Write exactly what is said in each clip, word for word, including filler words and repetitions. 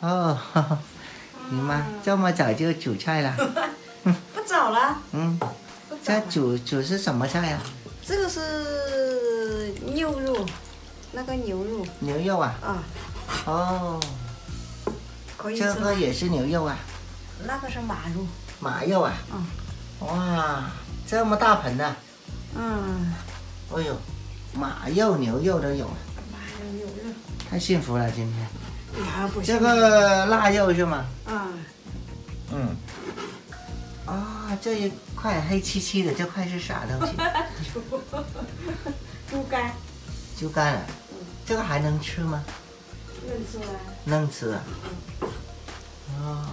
哦，呵呵你妈这么早就煮菜了？ 不早了。 嗯，这煮煮是什么菜呀？ 这个是牛肉，那个牛肉。 牛肉啊？ 啊。 哦。 可以吃。 这个也是牛肉啊？ 那个是马肉。 马肉啊？ 嗯。 哇，这么大盆的。 嗯。 哎呦，马肉、牛肉都有啊。 马肉、牛肉。 太幸福了，今天。 啊，不这个腊肉是吗？ 嗯。 嗯。啊、哦，这一块黑漆漆的，这块是啥东西？ 猪肝。 猪肝啊？嗯。这个还能吃吗？ 能吃啊。 能吃啊。 嗯。 哦。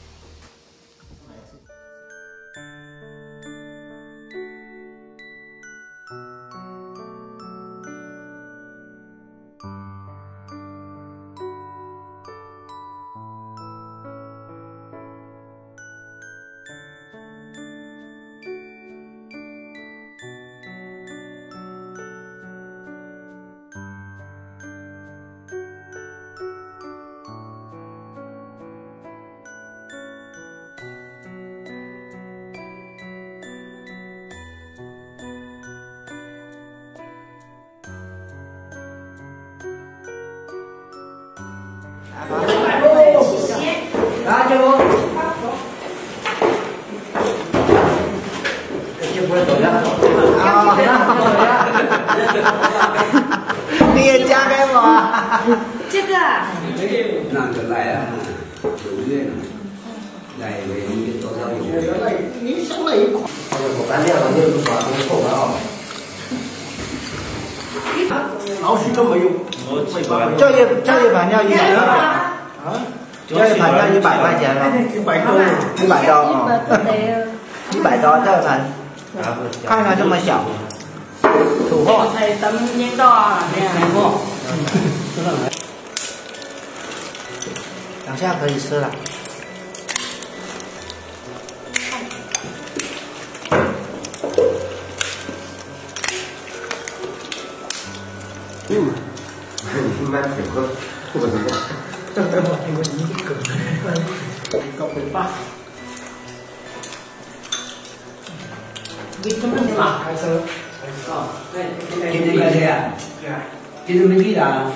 来，这不，这不是走了啊？你也嫁给我？ 这个。 那个来啊，九月呢，来为你多少有？ 你生了一块。我干掉了，你不耍，你错了啊！ 老许都没有。 这一这一盘要一百多啊？这一盘要一百块钱了， 一百多， 一百多哦，一百多这盘，看它这么小，土货。 哎，等领导啊， 土货。等下可以吃了。 嗯，你买挺喝，不可能。 搞回吧。 你怎么的嘛？开车。哦，对。今天开车呀？对啊。今天没去的。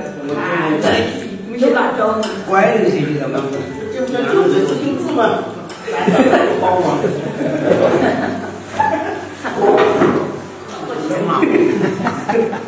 没打招呼。 乖的谁知道吗？ 就这就是自助嘛。包嘛。 我的妈！